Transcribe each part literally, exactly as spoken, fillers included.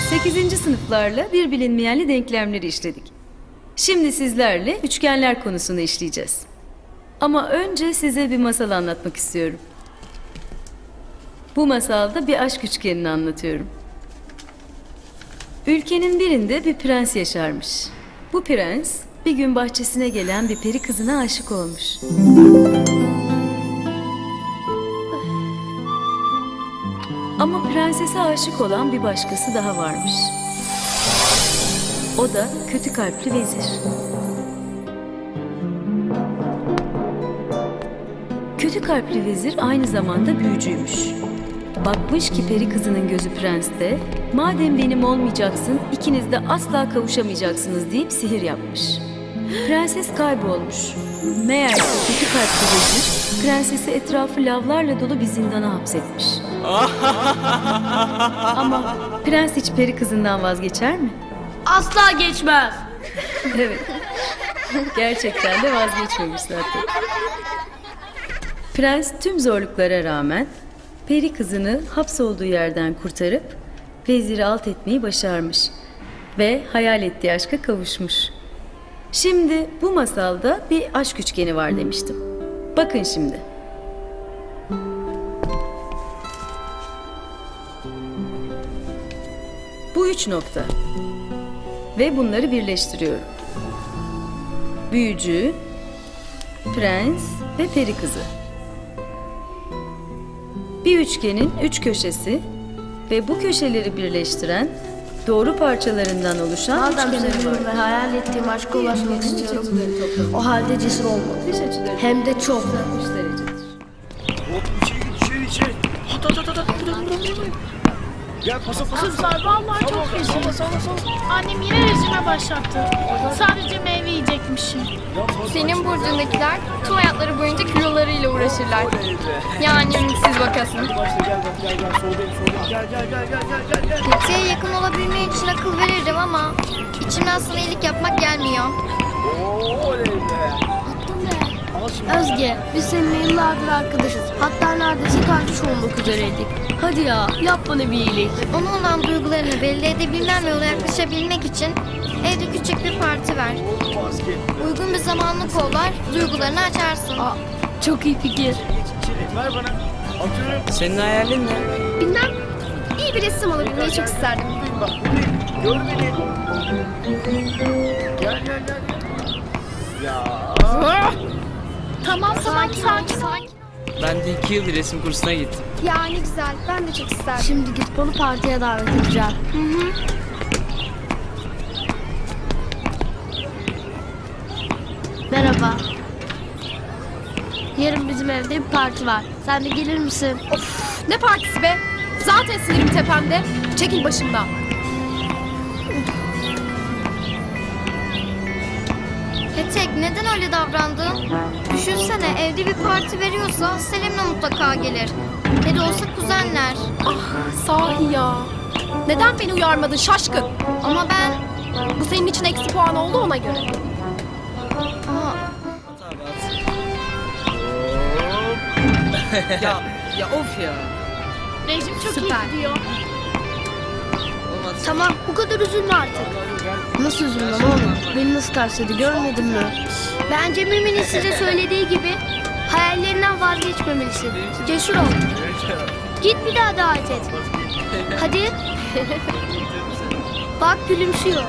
sekizinci sınıflarla bir bilinmeyenli denklemleri işledik. Şimdi sizlerle üçgenler konusunu işleyeceğiz. Ama önce size bir masal anlatmak istiyorum. Bu masalda bir aşk üçgenini anlatıyorum. Ülkenin birinde bir prens yaşarmış. Bu prens bir gün bahçesine gelen bir peri kızına aşık olmuş. Ama prensese aşık olan bir başkası daha varmış. O da kötü kalpli vezir. Kötü kalpli vezir aynı zamanda büyücüymüş. Bakmış ki peri kızının gözü prenste, madem benim olmayacaksın, ikiniz de asla kavuşamayacaksınız deyip sihir yapmış. Prenses kaybolmuş. Meğer kötü kalpli vezir, prensesi etrafı lavlarla dolu bir zindana hapsetmiş. Ama prens hiç peri kızından vazgeçer mi? Asla geçmez. Evet. Gerçekten de vazgeçmemiş zaten. Prens tüm zorluklara rağmen peri kızını hapsolduğu yerden kurtarıp veziri alt etmeyi başarmış ve hayal ettiği aşka kavuşmuş. Şimdi bu masalda bir aşk üçgeni var demiştim. Bakın şimdi. Bu üç nokta. Ve bunları birleştiriyorum. Büyücü, prens ve peri kızı. Bir üçgenin üç köşesi ve bu köşeleri birleştiren doğru parçalarından oluşan Madem üçgenler var. seviyorum ve hayal ettiğim aşka ulaşmak istiyorum. O halde cesur olmalı. Hem de çok. altmış derecedir. Hop içeri git içeri içeri. Hat hat hat hat hat. Buradan buradan buradan. Gel pasa pasa. Kızlar vallahi çok Salla feci. salla salla. Annem yine rejime başlattı. Sadece meyve yiyecekmişim. Senin burcundakiler tüm hayatları boyunca kilolarıyla uğraşırlar. Yani ümitsiz vakasın. Başla gel bak gel gel soldayım soldayım. Gel gel gel gel gel gel gel. Kötüye yakın olabilmek için akıl verirdim ama içimden sana iyilik yapmak gelmiyor. Oo oley be. Al şimdi. Özge, biz seninle yıllardır arkadaşız. Hatta neredeyse kardeş olmak üzereydik. Hadi ya, yap bana bir iyilik. Ona olan duygularını belli edebilmem ve ona yaklaşabilmek için evde küçük bir parti ver. Basket. Uygun bir zamanlı kollar, duygularını açarsın. Aa, çok iyi fikir. Geç içeri ver bana. Atıyorum. Senin hayalin ne? Bilmem, iyi bir resim olabilmeyi çok isterdim. Buradayım bak buradayım. Gör beni. Gel gel gel. Ya. Tamam tamam sakin. sakin. Ben de iki yıl resim kursuna gittim. Ya ne güzel, ben de çok isterdim. Şimdi gidip onu partiye davet edeceğim. Hı hı. Merhaba. Yarın bizim evde bir parti var. Sen de gelir misin? Ne partisi be? Zaten sinirim tepemde. Çekil başımdan. Petek, neden öyle davrandın? Düşünsene, evde bir parti veriyorsa Selim'le mutlaka gelir. Ne de olsa kuzenler. Ah sahi ya. Neden beni uyarmadın şaşkın? Ama ben... Bu senin için eksi puan oldu ona göre. Ama ya ya of ya. Rejim çok Süper. iyi gidiyor. Olmaz. Tamam, bu kadar üzülme artık. Nasıl üzülmem oğlum? Beni nasıl tersledi görmedin mi? Bence Mimi'nin size söylediği gibi hayallerinden vazgeçmemelisin. Cesur ol. Git bir daha davet et. Hadi. Bak gülümsüyor.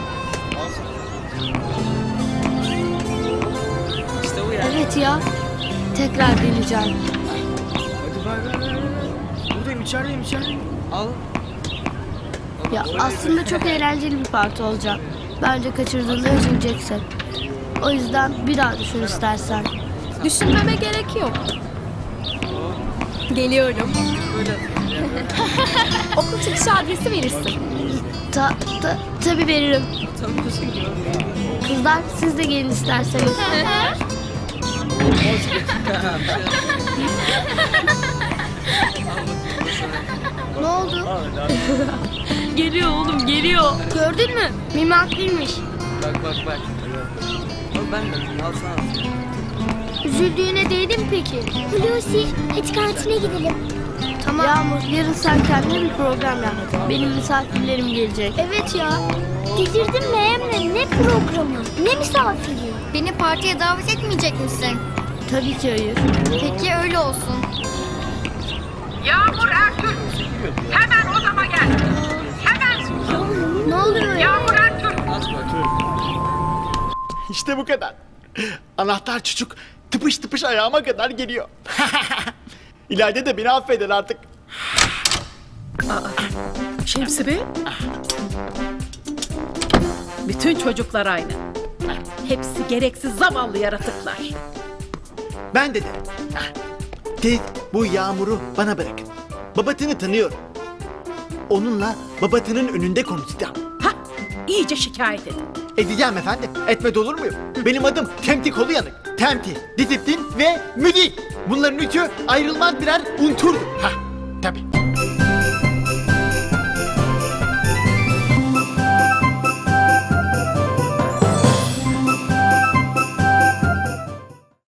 İşte bu ya. Evet ya. Tekrar deneyeceğim. Hadi ver ver ver. ver. Buradayım içerideyim içerideyim. Al. Ya aslında çok eğlenceli bir parti olacak. Bence kaçırdığında üzüleceksin. O yüzden bir daha düşün istersen. Düşünmeme gerek yok. Geliyorum. Böyle. Okul çıkışı adresi verirsin. Ta, ta, tabii veririm. Tanıyorsun ki. Kızlar siz de gelin isterseniz. ne oldu? Geliyor oğlum geliyor. Gördün mü? Mimi haklıymış. Bak bak bak. Al ben de alsana. Üzüldüğüne değdi mi peki? Hulusi, hadi kantine gidelim. Tamam. Yağmur yarın sen kendine bir program yap. Benim misafirlerim gelecek. Evet ya. Delirdin mi Emre? Ne programı? Ne misafiri? Beni partiye davet etmeyecek misin? Tabii ki hayır. Peki öyle olsun. Yağmur Ertürk. Hemen odama gel. Hemen. Ne oluyor ya? Yağmur Ertürk. İşte bu kadar. Anahtar çocuk tıpış tıpış ayağıma kadar geliyor. İlayda da beni affeder artık. Şemsi Bey. Bütün çocuklar aynı. Hepsi gereksiz zavallı yaratıklar. Ben de derim. Siz bu Yağmur'u bana bırakın. Babatını tanıyorum. Onunla babatının önünde konuşacağım. Hah, iyice şikayet edin. Edeceğim efendim. Etmedi olur muyum? Benim adım Temti Kolu Yanık. Temti, disiplin ve müdür. Bunların üçü ayrılmaz birer unsurdur. Hah.